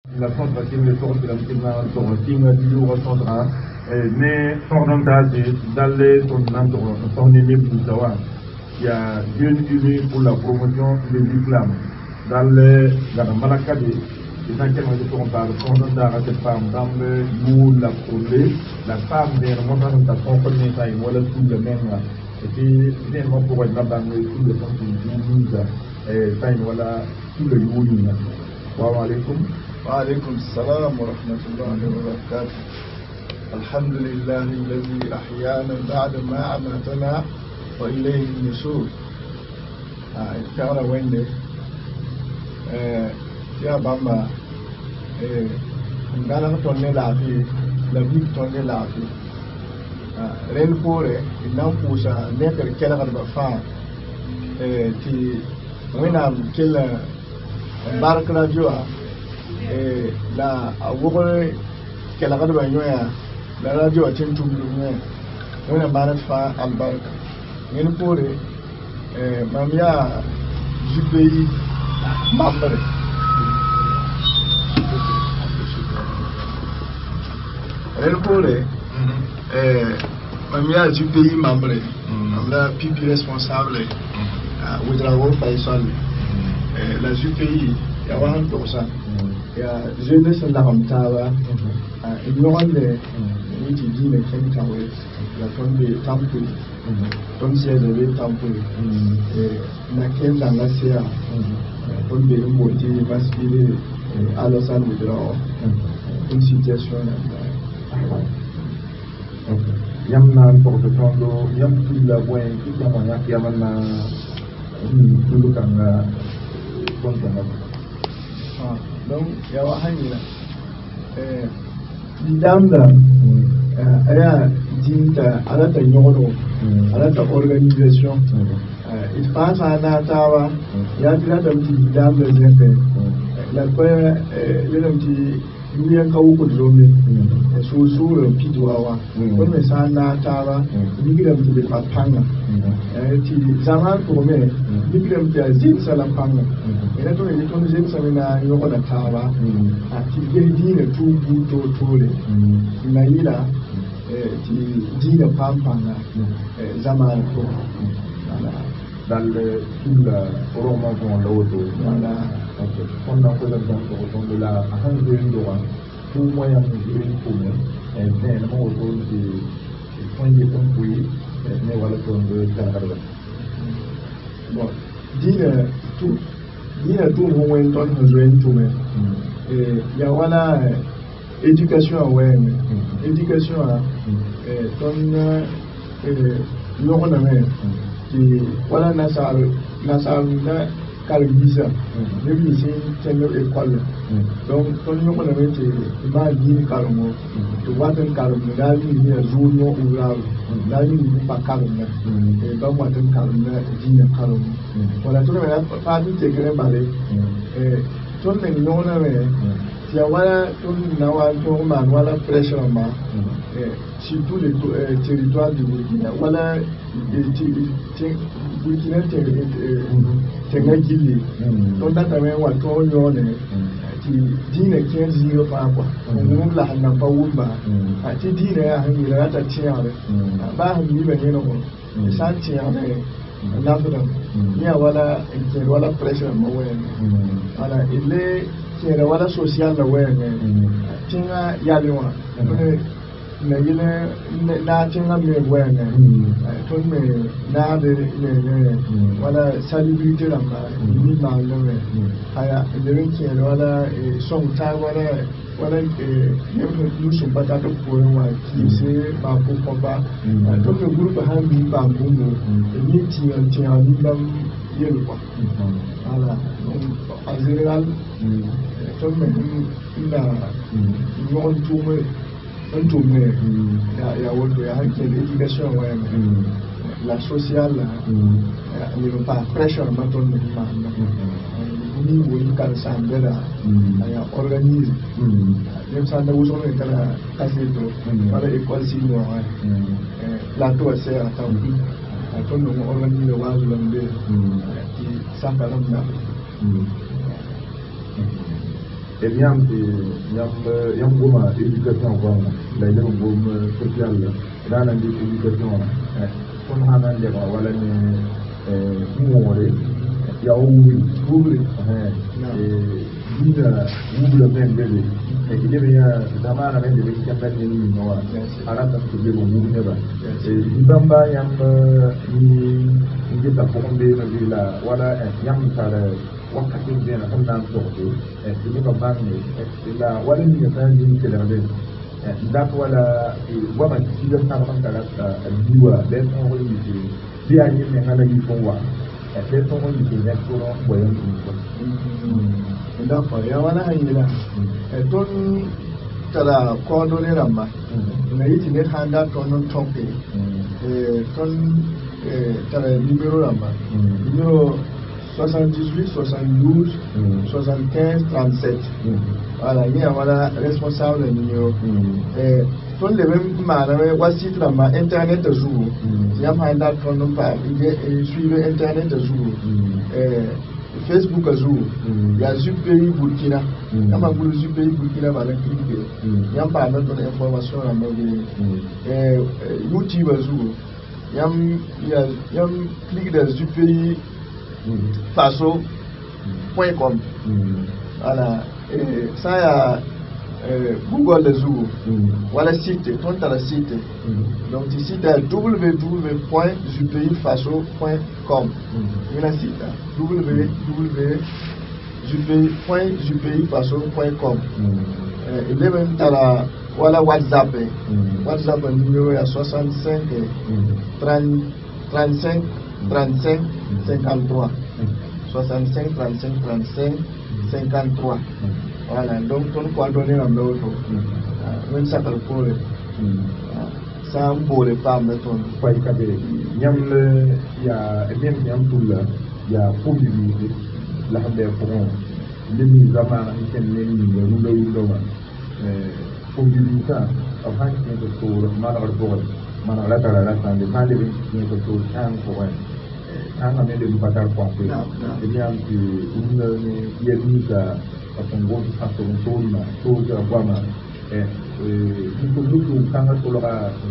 La centre qui me porte la tortina du centre mais orienté d'aller son équipe du savoir. Il y a une unie pour la promotion de l'islam dans la Malakadi. Les enquêtes de son par fondant cette femme dans le bout la fondée, la femme vient montrer sa compagnie ça et voilà tout le même là. Et puis finalement pour être là dans le tout le temps du et ça et voilà tout le jour. Wa alaikum. وعليكم السلام ورحمة الله وبركاته. الحمد لله الذي أحيانا بعد ما أماتنا وإليه النشور. كان وين يا بابا ngana tonne la fi la bi tonne la fi ren pore nan pusa ne per kela ba fa ti wena kela barkra joa la awore kela ga ba nyoya la radio tin tumbu ne wena marat fa albarka ren pore mamia jubei mamre ren pore mamia jubei mamre amla pipi responsable Ouedraogo Faisal la jubei ya wahan tosa ya jeunesse la ramtaba ignorant de wuti dine kenkawe la tombe tampu tom sia de tampu na kenda ngasia tombe mboti masbile alosan Ouedraogo une situation yamna porte tondo yam tout la boy tout la moya yamna tout kanga kontanga donc ya wa hanyina idamda aya jinta alata nyono alata organisation il passe à Natawa ya tira da mti idamda zepe la kwa le Nous avons beaucoup de hommes sur le Pidouawa. Comme ça, Natawa, nous avons des papanga. Zaman pour moi, nous avons des zines salapanga. Et là, nous avons des zines salapanga, nous avons des tawa. Qui viennent tout bout de tout. Il a eu là, qui dit le pampanga, Zaman pour. Dans le tout le roman dans l'auto. Voilà. On a fait de la tout moyen de commun et finalement autour des points de compris mais voilà pour le Canada. Bon, dire tout moyen ton besoin tout mais il y a voilà éducation ouais éducation ton l'on a qui voilà nasal na Calvisa, même ici, c'est une école. Donc, quand nous avons été, il m'a dit calme, tu vois un calme, là, il y a un jour où là, il n'y a pas calme, et donc, moi, un calme, il y a calme. Voilà, tout le monde a pas dit que c'est balai. Et tout le monde a dit, si on a tout le monde a pression, surtout les territoires du Burkina, voilà, Burkina Tengagili, donc là, tu as un tour qui dit ne 15 jours par quoi. On l'a pas ouvert. Tu dis ne a un milliard de tiers. Bah, il y a un sentiment. Il y a voilà, pression. Voilà, il est qui est voilà social la ouais. Tinga yaliwa. Na yile na tinga me wene ton me na de wala salubrité la ni ma le aya de qui wala son ta wala nous sommes pas d'accord pour moi qui c'est pas pour combat donc le groupe a mis pas bon ni tient ni même yelo quoi voilà donc en général ton me na non tout me un tourné ya hankel éducation la sociale il n'y a pas pressure maintenant ni woni kan sambera ya organise même ça nous on est là casser to para école sino la to c'est à temps ton on organise wa zulambe qui ça quand même et yam goma éducation quoi la yam goma social dans la éducation on a nan de wala ni moore ya ouvre dina ouvre même bébé et il y a zamana même de qui appelle ni no ara ta ko be ouvre ne ba et bamba yam ni ngita ko be na la wala yam tara wakati ngena kan nan so ko ni ko bangi la wala ni ga ni ke da be dat wala wama ci da ta man kala diwa den on ko ni bi a ni me ngala ni ko wa et son ko ni ne ko ro boyam ni ko d'accord ya wala hayila ton tala ko do ne ramba ngai ti ne handa ton topi ton tala numéro ramba numéro 78 72 75 37 voilà il y a voilà responsable numéro ton le même malade voici ramba internet jour il y a handa ton pas il suit internet jour Facebook jour il y a Zupéi Burkina il y a Magulu Zupéi Burkina va cliquer il y a pas d'autres informations à mobile YouTube jour il y a clique de Zupéi faso.com voilà ça y a Google le jour voilà site ton le site donc le site est www.jupeifaso.com il y a site www.jupeifaso.com il est même voilà WhatsApp numéro est 65 35 35 53 65 35 35 53 voilà donc on peut donner un autre même ça le pour ça un beau les femmes mettons pas y caber nyam le ya même nyam tout là ya possibilité la hande pour les zamana ken les ni lo possibilité avant que to mana ko mana la tara la tande pande ni ko to tan ko tanga me de batar kwa pe e bien que une yedika apongo atontola toja kwama nikuduku kanga toloka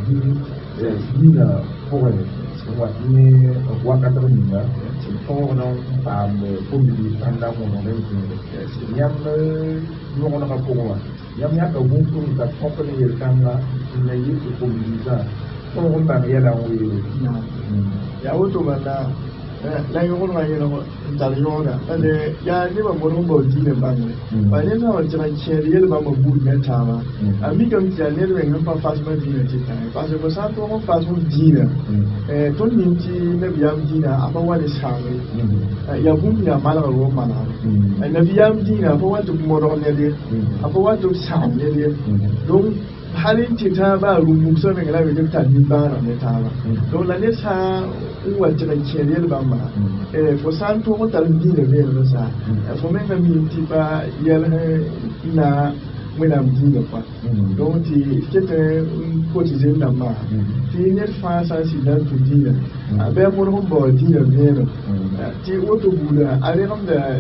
dina pour ni wakata ninga on pam pombi tanda mo no yam no no ka pour yam ya ka buntu ka company el kanga na yiku pombi za on ba yala o ya auto bana la yo ko ngani no taliyona ade ya ni ba mo ngo di ne bangi ba ne na wajja cheri yel ba mo bu ne tama ami kam ti ne le ngam pa fasma di ne ti tan parce que ça to mo fasma di ne ton min ti ne biyam di na apa wa de sami ya bu ya mala ro mana na biyam di na apa wa to mo ro ne de apa wa to sam ne de donc halin ti ta ba rumu so ne la be ta ni ba na ne ta ba donc la ne sa wajja cheri yel ba ma fo santo mo tal di ne be sa fo me ka mi ti ba yel na mwena mdinga kwa donc ti c'était un quotidien na ma ti ne fa sa si dan tu dina abe mo no bo dina bien ti auto bula ale ram da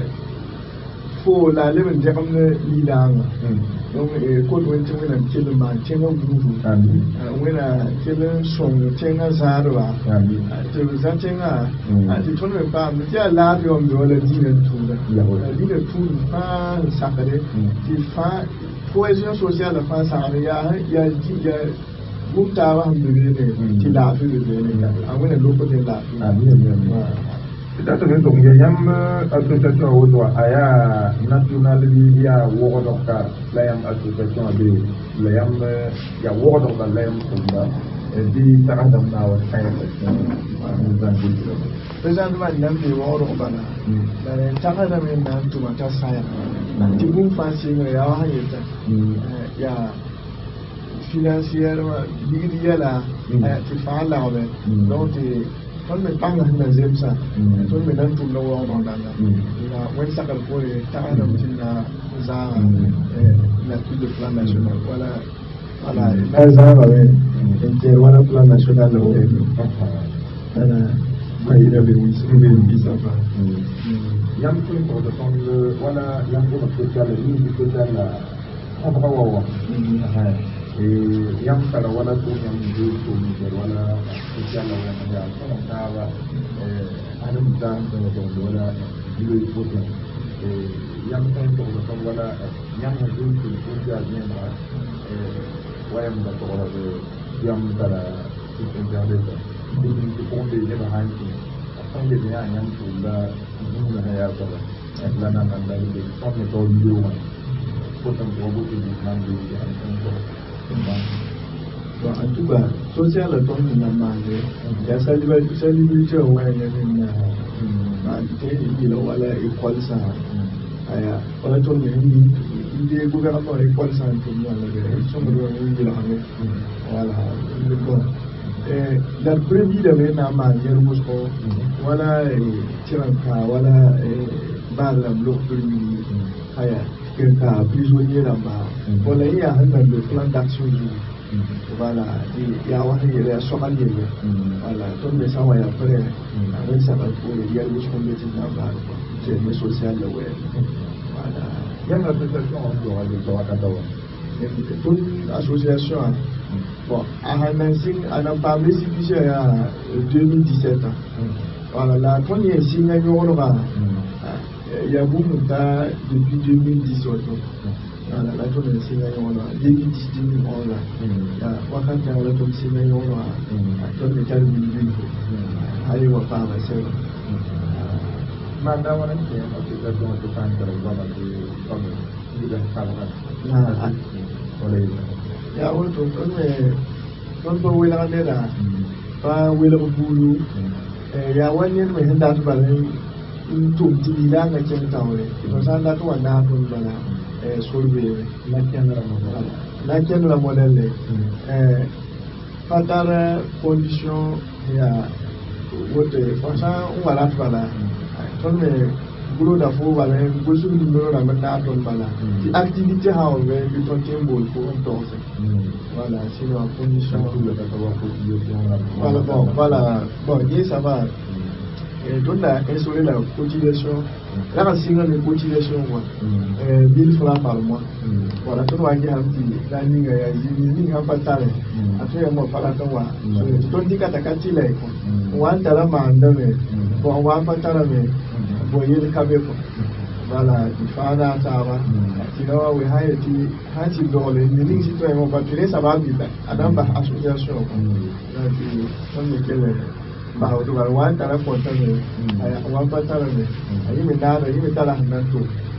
fo la le ben de ram ne lidanga donc ko do ti mwena ti ma ti no bulu mwena ti le song ti nga zarwa ti za ti nga ti ton me pa mi ti la bi on do le dina tu da dina tu fa sakare ti fa cohésion sociale fa sakare ya bukta wa hamdulillah ti la fi de ne amuna lokacin la Peut-être que donc yam association au aya national ya wo doka la yam association de la yam ya wo doka la yam kumba di taradam na wa kay présentement nan be wo doka na la taradam nan tuma ta saya ti bum fansi ne ya wa hayta ya financièrement digidi yala ti fa la wa donc ton me panga na zemsa ton me nan tum no wa on dana na wen sakal ko e ta na mutina za na tout le plan national voilà na za ba we inter wala plan national lo e ana mai da be mi so be bi sa ba yam ko ko da ton wala yam ko social ni social ko ko wa yam kala wala ko yam do ko ni wala social wala ya ko ta ba adam dan ko wala bilo ko yam ko ko da wala yam do ko social ni ba wayam da ko wala yam kala ko internet ko ko de ne ba hanki on de ya yam ko la ni na ya ko la na na da de ko ne to yo ma ko tan ko bo de nan de ya ko bon en tout cas social ton na manje ya célébrer waya ne na te yi la wala école ça aya wala ton ne ni ide gouvernement école ça to ni ala de so mo ni la ne voilà le bon la prévu de na manje ko wala tiranka wala bala bloc de lui aya quelqu'un prisonnier là-bas voilà il y a un plan d'action voilà il y a un somalier voilà tout le ça va après avec ça va pour il y a le comité là-bas c'est le social ouais voilà il y a une association en Katawa toute association bon à n'a pas récépissé en 2017 voilà la première signe il y a beaucoup de depuis 2010 voilà la tournée de signe depuis 2011 là wakati ya watu signe tournée de calme hayo wapanga sasa manda wana ni association de fans de la comme il a pas voilà ya watu kwa wela ndela pa wela bulu ya wani ne mai handa ba tum tilila nga chen tawre ko sanda to wanda to bala solve la kenra modèle fatara condition ya wote fasa wala bala to me bulo da fo wala go su numéro na meta to bala di activité ha on ve bi ton tembo ko on to voilà sinon condition voilà bon ça va donc là instaurer la cotisation là on signe la cotisation quoi 1000 francs par mois voilà tout va dire un petit là ni ya ni pas talent après moi pas la temps to ndi kata katila ko wanda la manda me bon wa patala me boyel kabe ko voilà il faut là ça va sinon we hayati hati dole ni citoyen pas tuer ça va vite adam ba association là on me quelle ba hautu ba wan tara ko ta ne ay wan pa tara ne ay mi da da mi tara nan to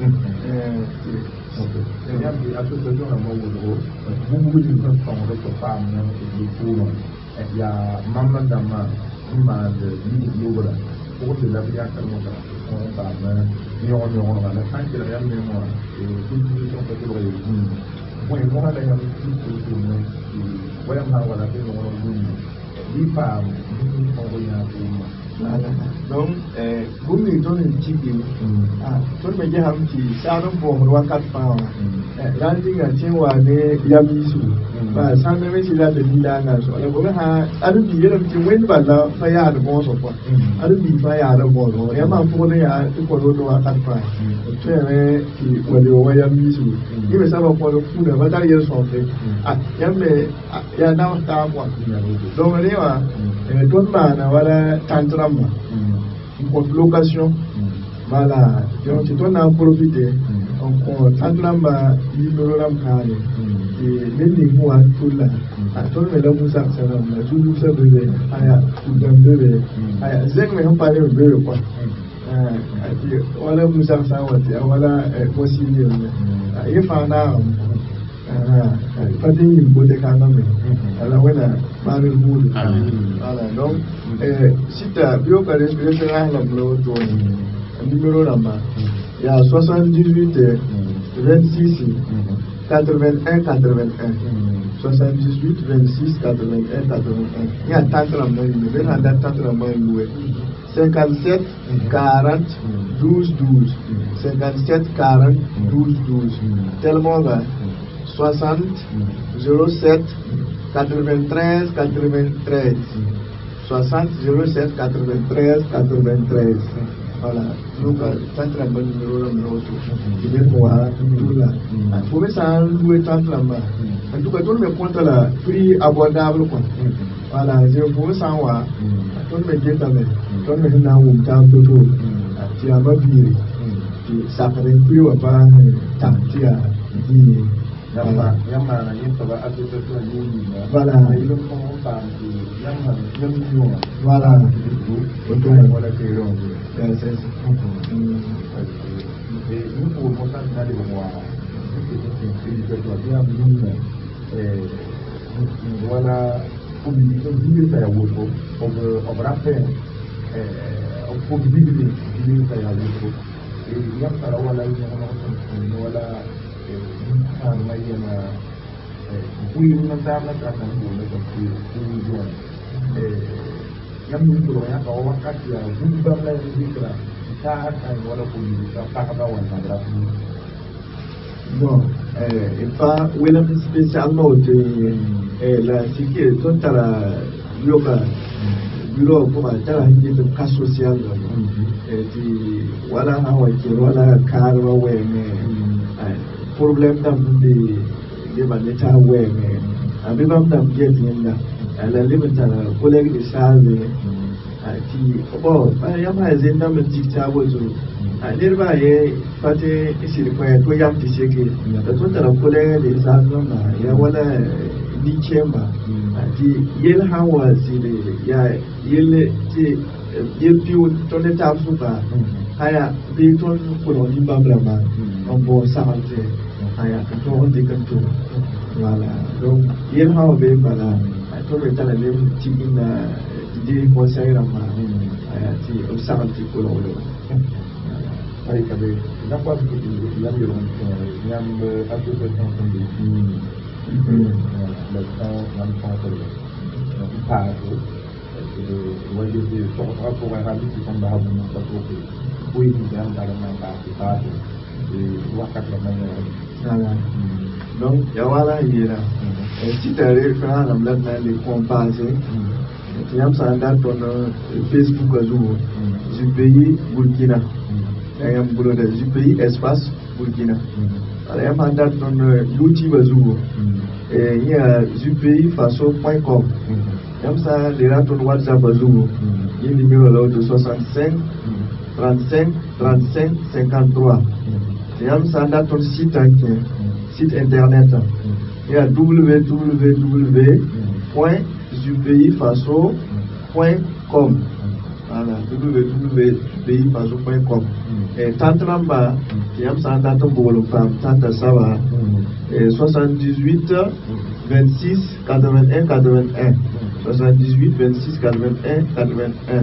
ya bi association na mo wo bu ni ko ko fa na ni ko ya mamma dama ma de ni yoga ko de la biya ka mo ta ko ta na ni on la fin que la même moi et toute solution peut être bon et moi la ya tout ouais ma wala ke mo ni pa donc gumi to ne tibi to me je ham ti saron bo mo wakat pa randi ga cewa ne ya bisu ba san me shi da dalila ga so la ko ha adu bi yero ti wen ba la fa ya da bo so kwa adu bi fa ya da bo do ya ma ko ne ya ko do wakat pa to ne ti wale wa ya bisu ni me sa ba ko do fu da ba da yero so fe ya me ya na ta kwa donc ne wa don ma na wala tantrama une location voilà donc tu en as profité on tantrama numéro ram kare et les mois tout là ton me la musa sana na tout ça bébé aya tout d'un bébé aya zeng me on parler bébé quoi wala musa sana wati wala possible il fa na fadin yin bode kana me ala wala mari bulu ala donc sita bio ka respiration la blo to numéro là-bas il y a 78 26 81 81 78 26 81 81 il y a tant la main il y a tant la main loué 57 40 12 12 57 40 12 12 tellement là 60 07 93 93 60 07 93 93 voilà donc tantra ban numéro la numéro qui est pour tout là pour ça louer tantra là en tout cas tout le compte là prix abordable quoi voilà je pour ça wa tout le dit tamé tout le na ou ta tout tu as pas vu ça fait plus ou pas tantia dit yamma na yin ba association ni voilà il faut qu'on parle yamma ñu voilà auto wala ke ron c'est ça et nous pour monter dans les mois voilà pour dire ça ya woto on va faire pour dire ça ya woto et yamma la wala ñu wala mayena buy na dama ta tan ko le ko ci ñu yam ñu ko ya ko wakati ya bu ba la dikra ta ta wala ko ni ta ta ba wa ta gra bon et pas wala spécialement la siki toute la yoga bureau pour ta hanji de cas social et di wala hawa ki wala karwa wene problème dans les maneta ouais mais avec même dans bien là à la limite la collègue de charge qui bon il y a pas des dans le dictat bozo à dire ba ye fate ici le point to yam ti seke da to ta collègue de charge na ya wala ni chemba ti yel hawa si ya yel ti yel piu to ne ta fuka haya bi to ko ni babla on bo santé aya to on dit comme tout voilà donc il y a un peu voilà tout le temps les petits idées conseils là aya ti observe ti ko lo ay kabe na kwa bi ti yam yo yam association ko bi la temps yam ko pa ko wajé di so ko wa ha bi ko ba ha bu ko ko ko yi yam da na pa wakat la voilà donc il y a voilà il est là et si tu arrives à la blague les comparer tu as ça dans ton Facebook azou du pays Burkina il y a un boulot du pays espace Burkina il y a un dans ton YouTube azou et il y a du pays faso.com comme ça les là ton WhatsApp azou il y a numéro là de 65 35 35 53 et am ça dans ton site internet il y a www.jupayfaso.com voilà www.jupayfaso.com et tantramba il am ça dans ton bolo femme tanta ça va 78 26 81 81 78 26 81 81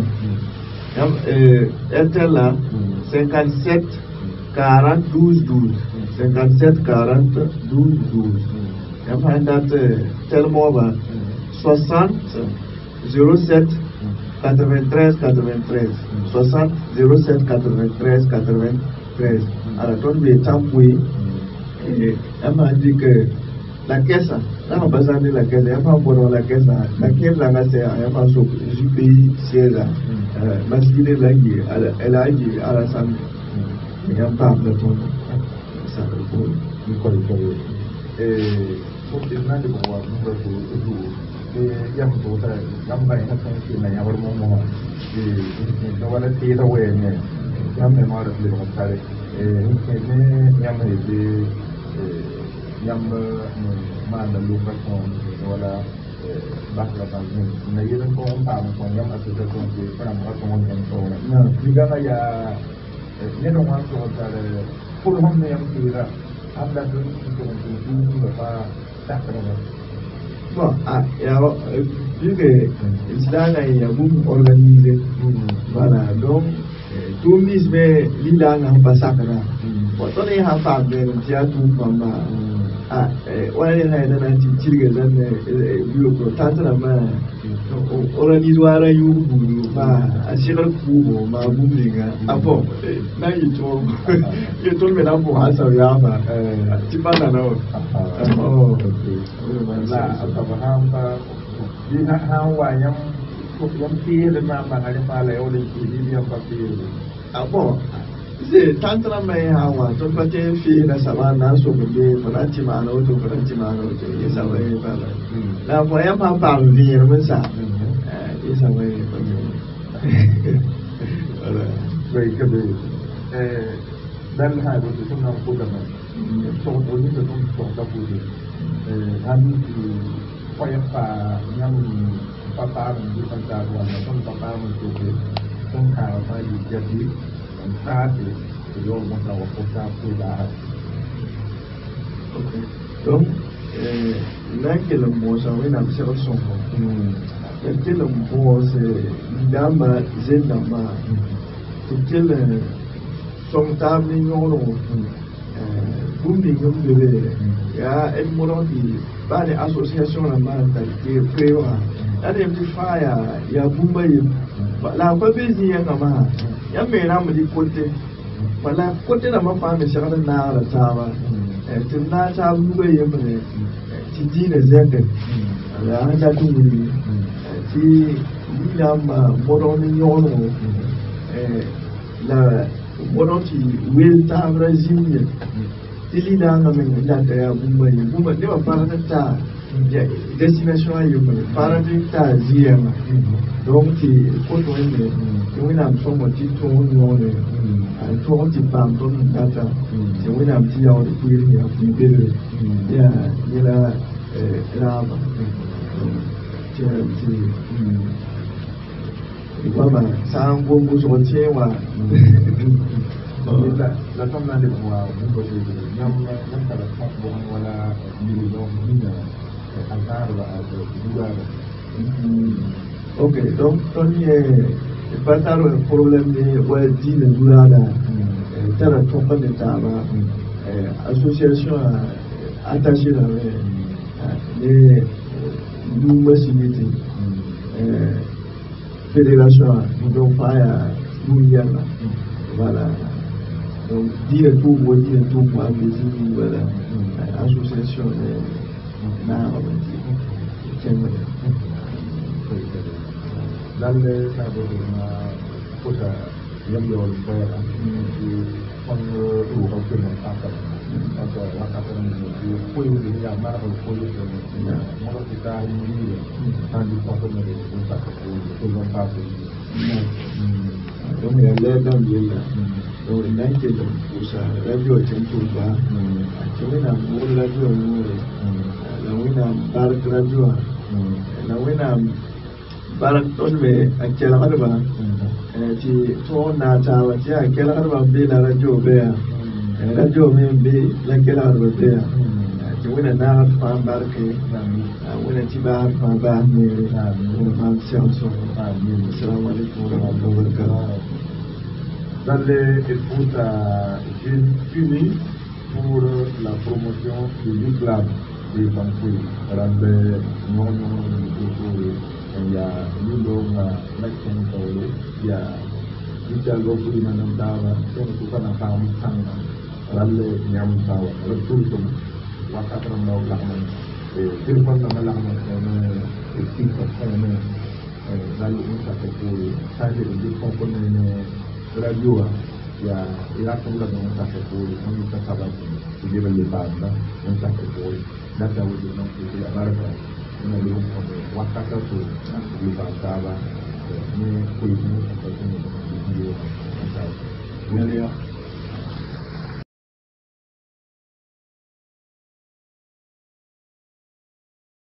Intel là 57 40 12 12 57 40 12 12 et puis date tellement bas 60 07 93 93 60 07 93 93 alors ton de temps oui et elle m'a dit que la caisse là on besoin de la caisse elle m'a pour la caisse là c'est elle m'a sur du pays c'est là masquer la guerre elle a dit à la santé il y a pas de ton ça pour ni ko pour que na de voir nous et yam to ta yam ba ina san ki na yawar mo et no wala ti da we ne yam me ma da le ko tare ne yam de yam ma da lu ka ko wala bak la ban na yeren ko on pa ko yam association de para ma ko on ko na diga ya ne no ma ko tare pour hom ne yam tira am la do ko ba ta bon vu que l'islam est organisé voilà donc tout mise mais l'ila n'a pas ça quand bon on est en phase de théâtre comme wala yana da nan cirga zan biyo ko ta tana ma organize wara yubu ba a shigar kubo ma bumlinga apo na yi to me na bo hasa ya ba ti ba na no la ba ham ba di ha wa yam ti le ma ba ga pa le o le ti di yam pa ti bon c'est tantra mai hawa to pate fi na sabana so be franti mano to ye sabai ba la voya pa pa venir men ça ye sabai voilà vậy cái gì dan hai đứa chúng ta cố gắng trong bốn những cái trong tập vụ gì anh thì quay phá nhằm papa mình đi tham gia vào trong papa mình chụp cái trong khảo phải đi chơi đi xa thì rồi một đầu một sao thì đã donc là que le mot ça va dans cette son que le mot c'est dama zenama que le son table non bumbi ngum bebe ya el moro di ba de association la ma ta ke prewa la de ti fa ya bumba yi la ko be zi ya kama ya me na mu di kote wala kote na ma fa me shara na la ta ba ti na ta bumba yi me ti di ne zende la an ta tu ni ti ni la ma moro ni yono la moro ti wel ta brazil ili da nga men da ta ya bumba ne ba fara ta destination ayo men fara ta ziya ma donc ti ko to ne ni na so mo ti to no ne an to ti pam to ta ta ni na ti ya o ti ri ya fi be ya ni la ba ti ba sa ngongo so ti wa la tombe de moi vous pouvez ñam kala fat bon wala ni do ni altar la durada ok donc toni pasar el problème de wala di la durada tara to pa de taba association attachée là les nous massivité fédération donc pas mondial voilà donc dire tout pour voilà association na dalle sabu na kota yam yo ko ya kon ru ko ko na ta ta wakata ni ko yu ni ya mara ko yu ya mo ko ta ni tan di ko na de ko ta ko ko pa ko donc il y a dans le donc il y a que pour ça radio tento ba akina mo radio mo la wina bar radio la wina bar ton be akela harba ti to na ta wa ti akela harba be la radio be radio me be la akela harba be ti wina na fa bar ke wina ti bar fa ba ne ma science assalamu alaikum wa rahmatullahi wa barakatuh. Dans les écoutes unis pour la promotion du l'islam des banquiers. Dans les il y a l'homme l'action il y a l'Italie qui m'a demandé si on a pas un sang dans les Niamsawa, le tourisme, wakatram law lahman, et téléphone dans la lahman, et qui dans le changer de composer radio ya ila kabla na mtaka kule kama mtakaba kujeba ile banda mtaka kule data wudi na kule baraka na leo kwa wakati tu ile banda ni kuimu kwa sababu ndio